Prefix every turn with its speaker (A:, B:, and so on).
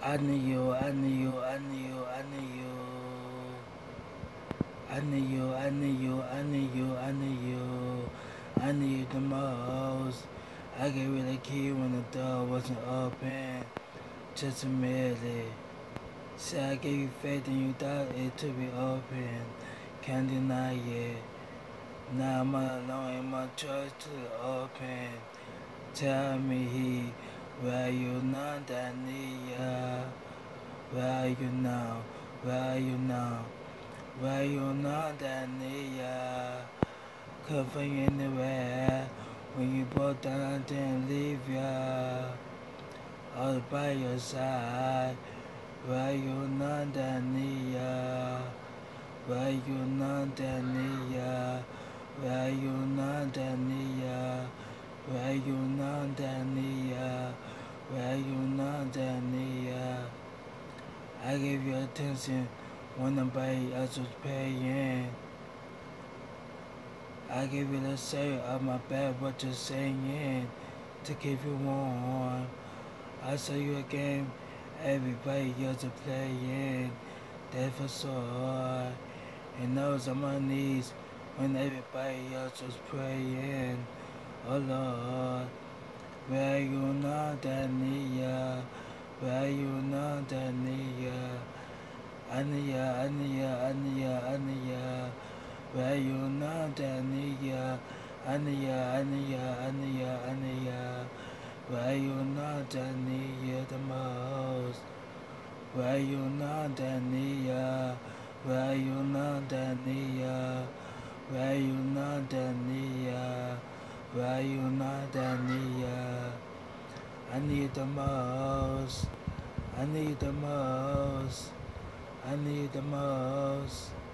A: I need you, I need you, I need you, I need you. I need you, I need you, I need you, I need you. I need you the most. I gave you the key when the door wasn't open. Just admit it. See, I gave you faith and you thought it to be open. Can't deny it. Now I'm alone in my choice to open. Tell me, where you now that need ya? Where are you now? Where are you now? Where you now that need ya? Could find you anywhere. When you broke down, I didn't leave ya. All by your side. Where you now that need ya? Where you now that need ya? Where you now that need ya? Where you now that need ya? Where you now that need ya? I gave you attention when nobody else was paying. I gave you the say of my bed, what you're saying to keep you warm. I saw you a game, everybody else is playing. That for so hard. And I was on my knees when everybody else was praying. Oh Lord, where you not that need ya? Where you not that need ya? I need ya, I need ya, I need ya, I need ya. Where you not that need ya? I need ya, I need ya, I need ya, I need ya. Where you not that need ya the most? Where you not that need ya? Where you not that need ya? Where you not that need ya? Where you not that need ya? I need the most. I need the most. I need the most.